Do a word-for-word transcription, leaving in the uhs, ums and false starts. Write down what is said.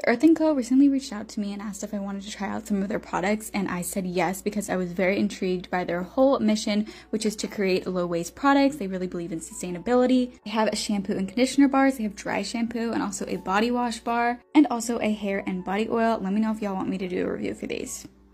Earthling Co recently reached out to me and asked if I wanted to try out some of their products, and I said yes because I was very intrigued by their whole mission, which is to create low-waste products. They really believe in sustainability. They have a shampoo and conditioner bars, they have dry shampoo, and also a body wash bar, and also a hair and body oil. Let me know if y'all want me to do a review for these.